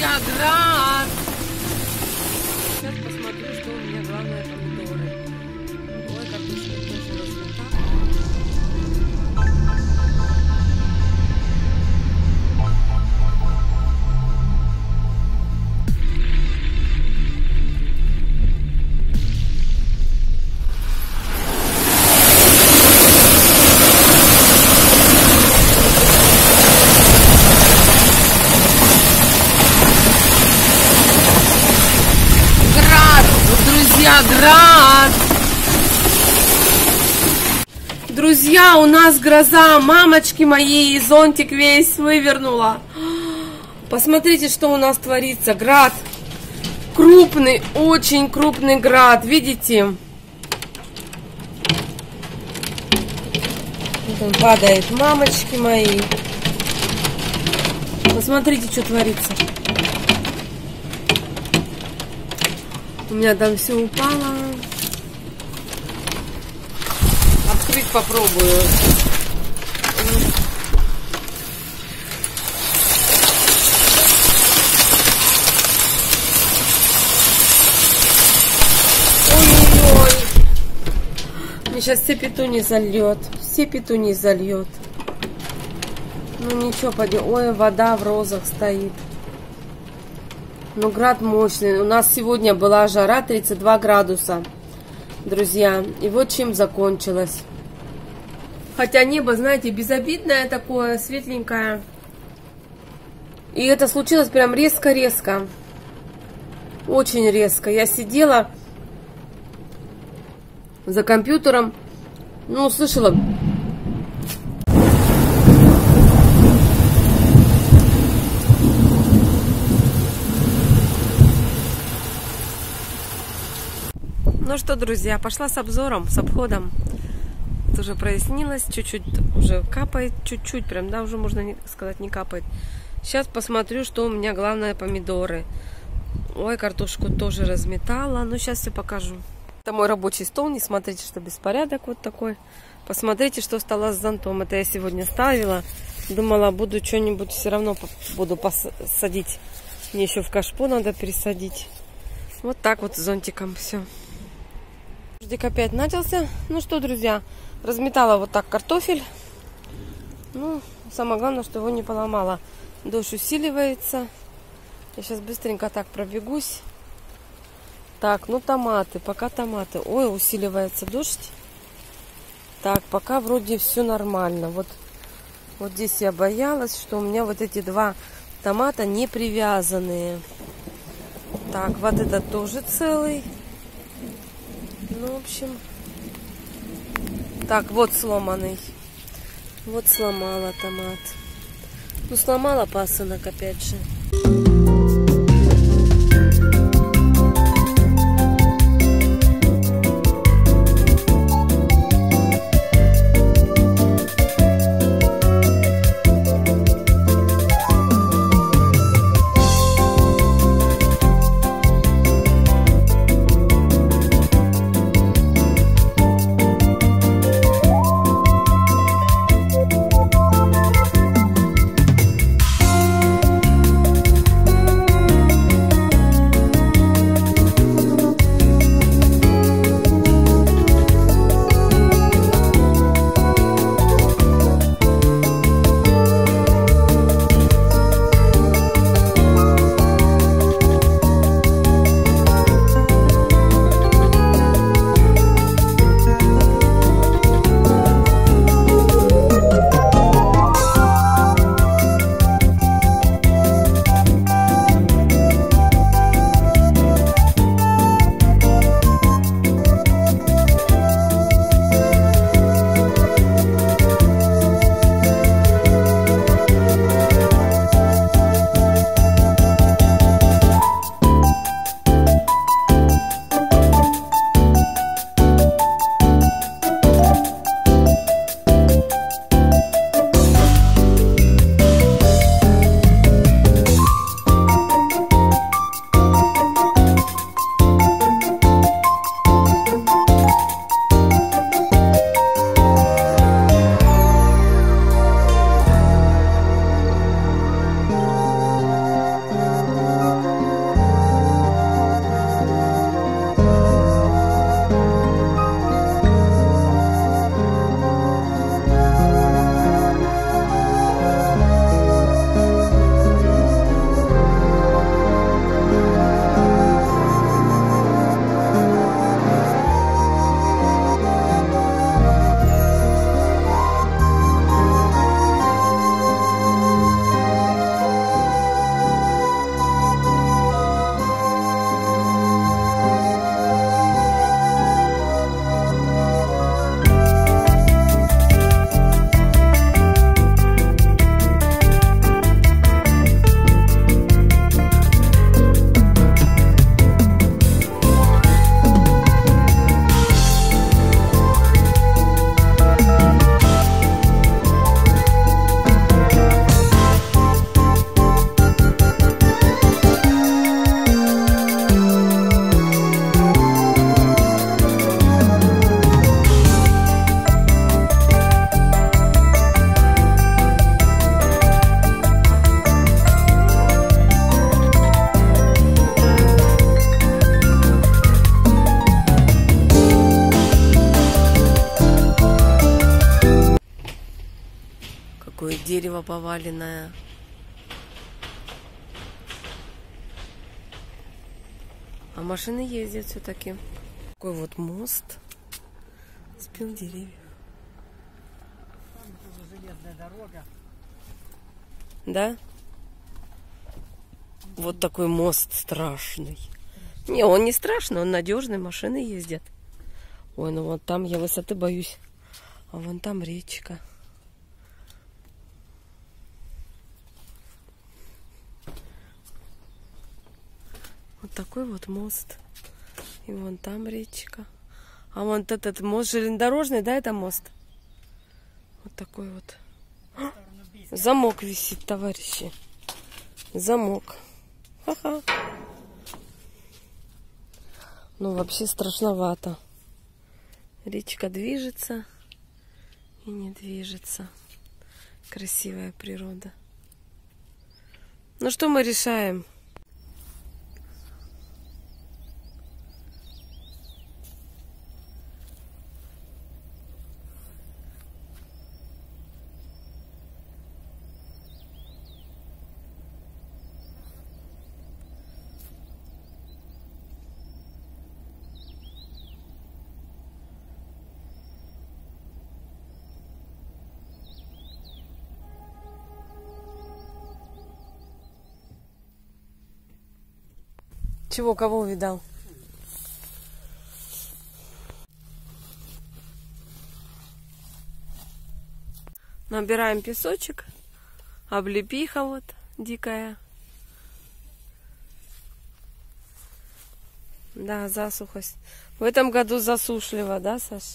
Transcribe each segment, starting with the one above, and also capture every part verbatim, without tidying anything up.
друзья, град! Сейчас посмотрю, что у меня главное помидоры. Ой, картошка тоже разлета. Град! Друзья, у нас гроза, мамочки мои, зонтик весь вывернула. Посмотрите, что у нас творится. Град, крупный, очень крупный град, видите? Вот он падает, мамочки мои. Посмотрите, что творится. У меня там все упало. Открыть попробую. Ой-ой-ой. Мне сейчас все петуни зальет. Все петуни зальет. Ну ничего, пойдем. Ой, вода в розах стоит. Ну, град мощный. У нас сегодня была жара тридцать два градуса, друзья. И вот чем закончилось. Хотя небо, знаете, безобидное такое, светленькое. И это случилось прям резко-резко. Очень резко. Я сидела за компьютером, ну, слышала... Ну что, друзья, пошла с обзором, с обходом. Тоже прояснилось, чуть-чуть уже капает, чуть-чуть, прям, да, уже можно не, сказать, не капает. Сейчас посмотрю, что у меня главное, помидоры. Ой, картошку тоже разметала, но сейчас все покажу. Это мой рабочий стол, не смотрите, что беспорядок вот такой. Посмотрите, что стало с зонтом. Это я сегодня ставила, думала, буду что-нибудь все равно буду посадить. Мне еще в кашпо надо пересадить. Вот так вот с зонтиком все. Дождик опять начался. Ну что, друзья, разметала вот так картофель. Ну, самое главное, что его не поломала. Дождь усиливается. Я сейчас быстренько так пробегусь. Так, ну томаты, пока томаты. Ой, усиливается дождь. Так, пока вроде все нормально. Вот, вот здесь я боялась, что у меня вот эти два томата не привязанные. Так, вот этот тоже целый. Ну, в общем, так, вот сломанный. Вот сломала томат. Ну, сломала пасынок опять же. дерево поваленное. А машины ездят все-таки. Такой вот мост. Спил деревьев. Там тоже железная дорога. Да? Вот такой мост страшный. Не, он не страшный, он надежный, машины ездят. Ой, ну вот там я высоты боюсь. А вон там речка. Вот такой вот мост. И вон там речка. А вон этот мост железнодорожный, да, это мост? Вот такой вот. А, замок висит, товарищи. Замок. Ха-ха. Ну, вообще страшновато. Речка движется и не движется. Красивая природа. Ну, что мы решаем? Чего, кого увидал? Набираем песочек. Облепиха вот дикая. Да, засухость. В этом году засушливо, да, Саш?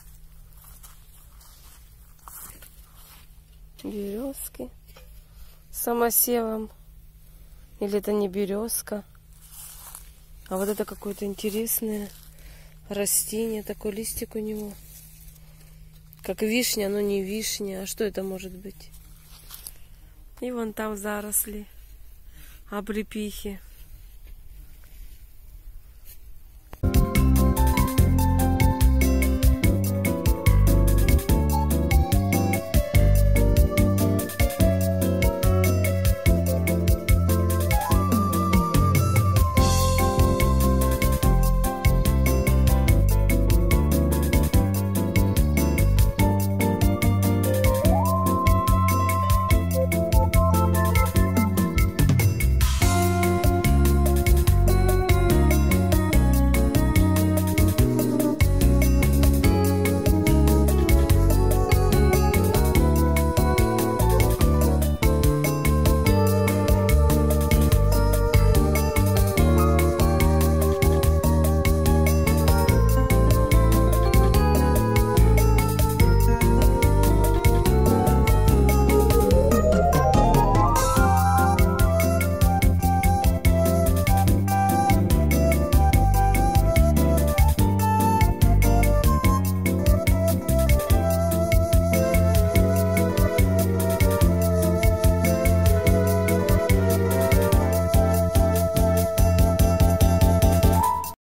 Березки с самосевом. Или это не березка? А вот это какое-то интересное растение. Такой листик у него. Как вишня, но не вишня. А что это может быть? И вон там заросли облепихи.